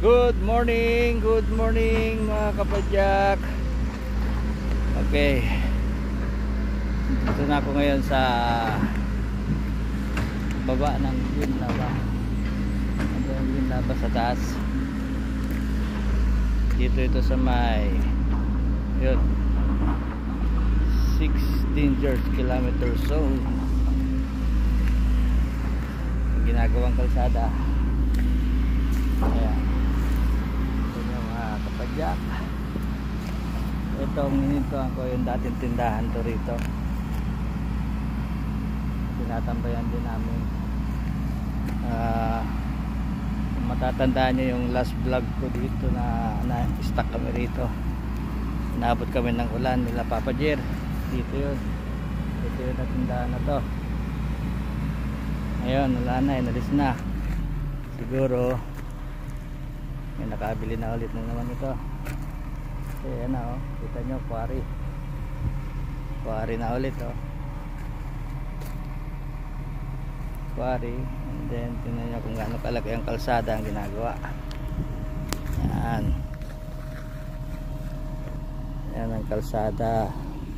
Good morning mga kapadyak. Okay, dito na ako ngayon sa baba ng Green Lava. Ang Green Lava sa taas. Dito ito sa may yun 6 dangerous kilometer zone. Ang ginagawang kalsada. Ayan, ito yung mga kapadyak. Itong hinintuan ko yung dating tindahan to rito. Tinatambayan din namin. Kung matatandaan nyo yung last vlog ko dito na stuck kami rito. Naabot kami ng ulan nila Papa Jer. Dito yun. Dito yung tindahan na to. Ngayon wala na, inalis na. Siguro may nakabili na ulit na naman ito. Ayan na, oh. Kita nyo, quarry na ulit, oh. Quarry. And then tingnan nyo kung gaano kalaki ang kalsada ang ginagawa. Yan. Yan ang kalsada.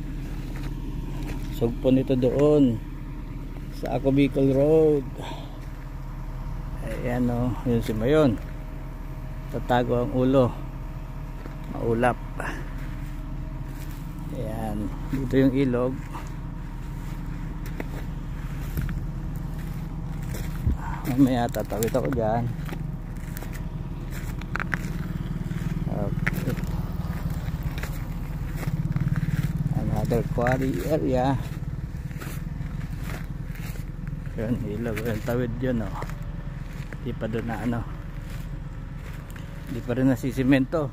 Sugpo nito doon sa Ako Bicol Road. Ayan, oh. Yun si Mayon. Tatago ang ulo, maulap. Ayan, dito yung ilog. Mamaya tatawid ako dyan. Okay. Another quarry area. Yun, ilog, yung tawid yun, oh. Di pa doon na ano, hindi pa rin nasisimento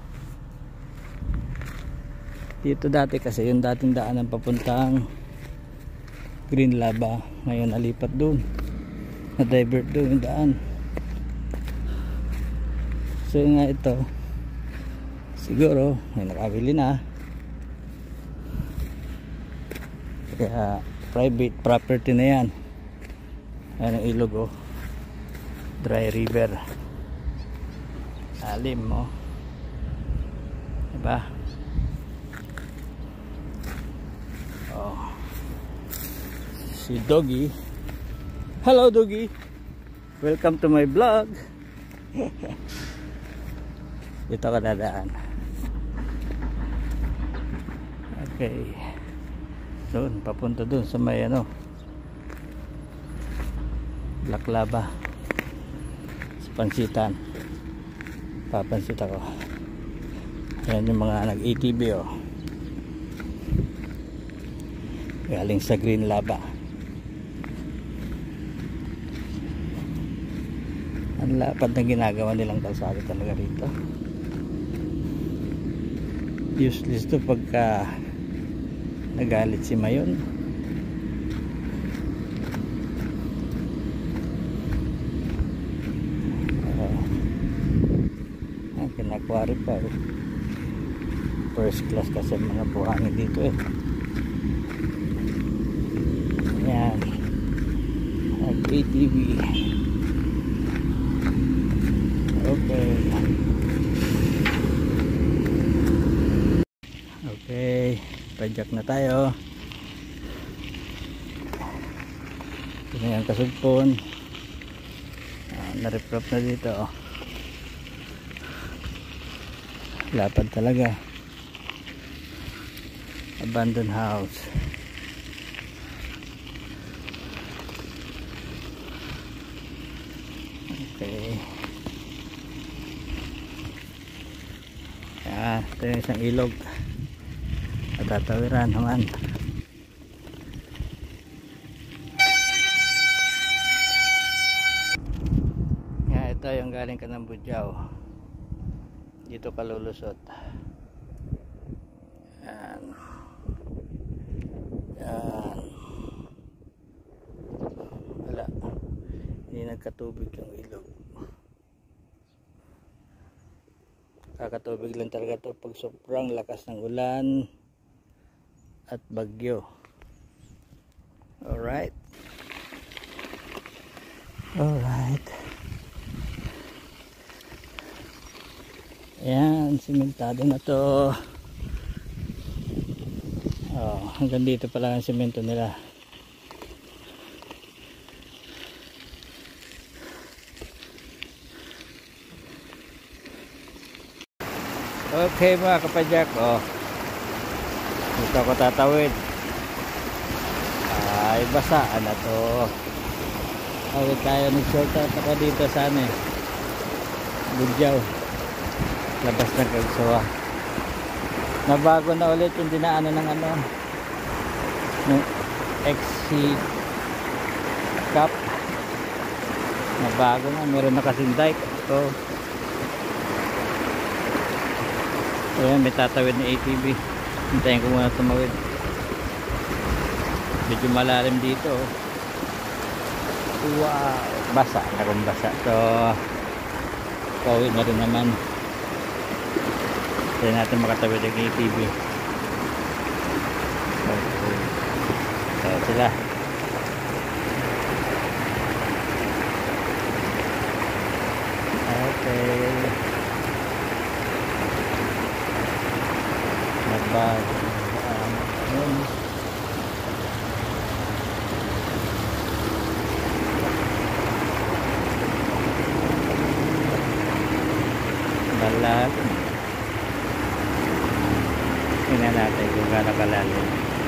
dito dati kasi yung dating daanan papuntang Green Lava. Ngayon nalipat doon, na divert doon yung daan. So nga ito siguro may nakabili na, kaya private property na yan. Ayan ang ilog, oh. Dry river, alim mo, diba? Oh, si Doggy. Hello Doggy, welcome to my vlog. Dito ka dadaan. Okay, doon papunta doon sa may ano, Black Lava, sa Pansitan. Papansit ako. Ayan yung mga nag-ATV, oh. Galing sa Green Lava. Ang lapad na ginagawa nilang kalsada talaga rito. Useless to pagka nagalit si Mayon. Kinakwari pa, eh. First class kasi mga buhangin dito, eh. Ayan, nag-ATV. Okay, okay, pajak na tayo. Ito na yung kasugpon. Na-reprop na dito, oh. Lapad talaga. Abandoned house. Okay. Yan, ito yung isang ilog. Natatawiran naman. Yan, ito yung galing ka ng Budyaw. Dito ka lulusot. Yan. Yan. Wala. Hindi nagkatubig yung ilog. Kakatubig lang talaga to pag sobrang lakas ng ulan at bagyo. Alright. Alright. Ayan, simentado na to. Oh, hanggang dito pa lang ang simento nila. Okay mga kapadyak, oh. Dito ako tatawid. Ay, basaan na to. Awit tayo nag-shortcut ako dito sa ano eh. Budyaw. Labas ng Kagsawa. Nabago na ulit yung dinaanan ng ano. Yung XC Cup. Nabago na. Meron na kasing dike. So, ayan, may tatawid na ATV. Hintayin ko muna tumawid. Medyo malalim dito. Wow, basa na kung basa. So pauwi na rin naman. Kaya natin makatawid ng ATV. Okay. So sila. Okay. Nagbag. Balat. Tingnan natin kung gaano kalalim.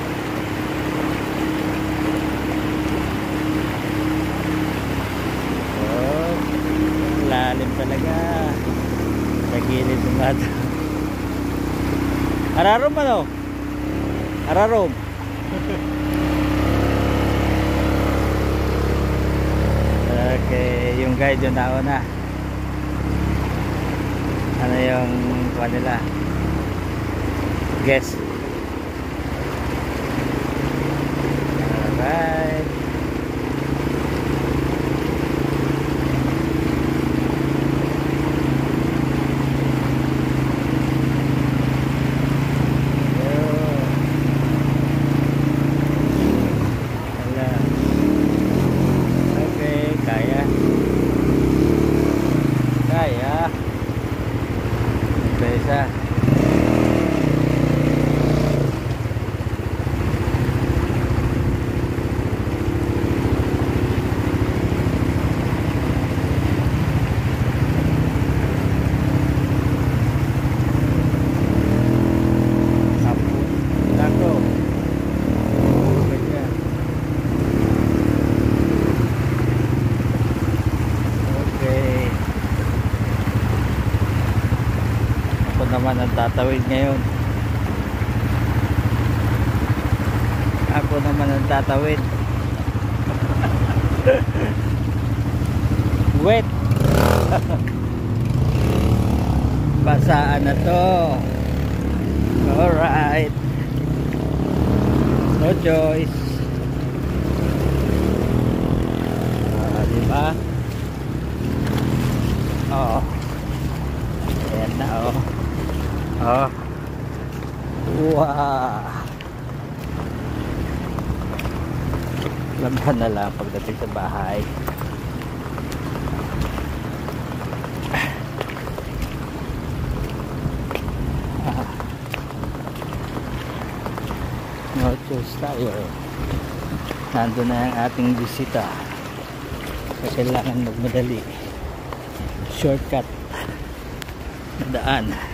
Oh, lalim talaga. Sa gilid ng bata. Ararom ano? Ararom. Okay, yung guide yung nauna. Ano yung kuha nila? Guess. Alright. Okay, kaya. Kaya. Isa. Naman ang tatawid ngayon. Ako naman ang tatawid. Wet. Basaan na to. Alright. No choice. Diba? Oo. Ayan na oh. Oh. Wow. Laban na lang pagdating sa bahay. No choice tayo. Nandun na ang ating bisita. Kailangan magmadali. Shortcut na daan.